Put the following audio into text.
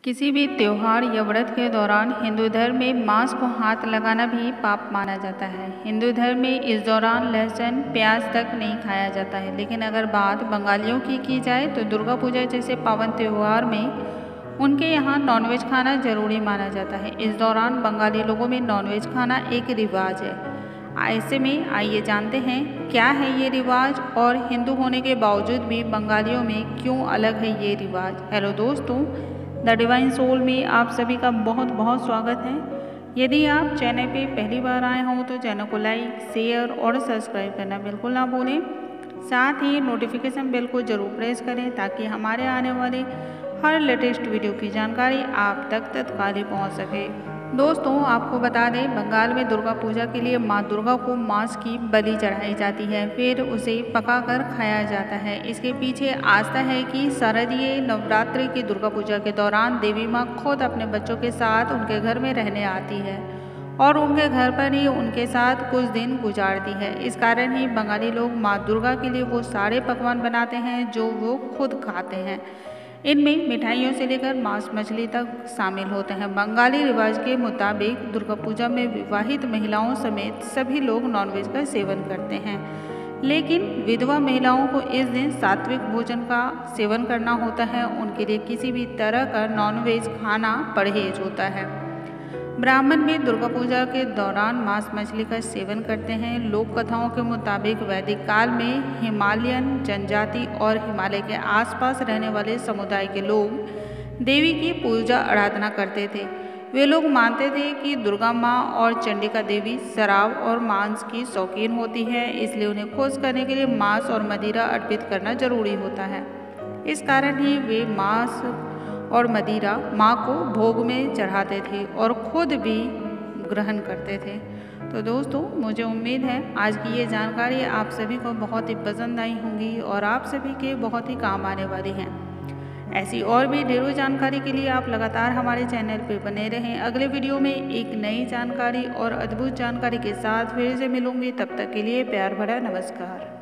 किसी भी त्योहार या व्रत के दौरान हिंदू धर्म में मांस को हाथ लगाना भी पाप माना जाता है। हिंदू धर्म में इस दौरान लहसुन प्याज तक नहीं खाया जाता है। लेकिन अगर बात बंगालियों की जाए तो दुर्गा पूजा जैसे पावन त्योहार में उनके यहाँ नॉनवेज खाना जरूरी माना जाता है। इस दौरान बंगाली लोगों में नॉनवेज खाना एक रिवाज है। ऐसे में आइए जानते हैं क्या है ये रिवाज और हिंदू होने के बावजूद भी बंगालियों में क्यों अलग है ये रिवाज। हेलो दोस्तों, द डिवाइन सोल में आप सभी का बहुत बहुत स्वागत है। यदि आप चैनल पे पहली बार आए हों तो चैनल को लाइक, शेयर और सब्सक्राइब करना बिल्कुल ना भूलें। साथ ही नोटिफिकेशन बेल को ज़रूर प्रेस करें ताकि हमारे आने वाले हर लेटेस्ट वीडियो की जानकारी आप तक तत्काल ही पहुँच सके। दोस्तों, आपको बता दें, बंगाल में दुर्गा पूजा के लिए माँ दुर्गा को मांस की बलि चढ़ाई जाती है, फिर उसे पकाकर खाया जाता है। इसके पीछे आस्था है कि शारदीय नवरात्रि की दुर्गा पूजा के दौरान देवी माँ खुद अपने बच्चों के साथ उनके घर में रहने आती है और उनके घर पर ही उनके साथ कुछ दिन गुजारती है। इस कारण ही बंगाली लोग माँ दुर्गा के लिए वो सारे पकवान बनाते हैं जो वो खुद खाते हैं। इनमें मिठाइयों से लेकर मांस मछली तक शामिल होते हैं। बंगाली रिवाज के मुताबिक दुर्गा पूजा में विवाहित महिलाओं समेत सभी लोग नॉनवेज का सेवन करते हैं, लेकिन विधवा महिलाओं को इस दिन सात्विक भोजन का सेवन करना होता है। उनके लिए किसी भी तरह का नॉनवेज खाना परहेज होता है। ब्राह्मण भी दुर्गा पूजा के दौरान मांस मछली का सेवन करते हैं। लोक कथाओं के मुताबिक वैदिक काल में हिमालयन जनजाति और हिमालय के आसपास रहने वाले समुदाय के लोग देवी की पूजा आराधना करते थे। वे लोग मानते थे कि दुर्गा माँ और चंडिका देवी शराब और मांस की शौकीन होती है, इसलिए उन्हें खुश करने के लिए मांस और मदिरा अर्पित करना जरूरी होता है। इस कारण ही वे मांस और मदिरा माँ को भोग में चढ़ाते थे और खुद भी ग्रहण करते थे। तो दोस्तों, मुझे उम्मीद है आज की ये जानकारी आप सभी को बहुत ही पसंद आई होंगी और आप सभी के बहुत ही काम आने वाली हैं। ऐसी और भी ढेरों जानकारी के लिए आप लगातार हमारे चैनल पे बने रहें। अगले वीडियो में एक नई जानकारी और अद्भुत जानकारी के साथ फिर से मिलूंगी। तब तक के लिए प्यार भरा नमस्कार।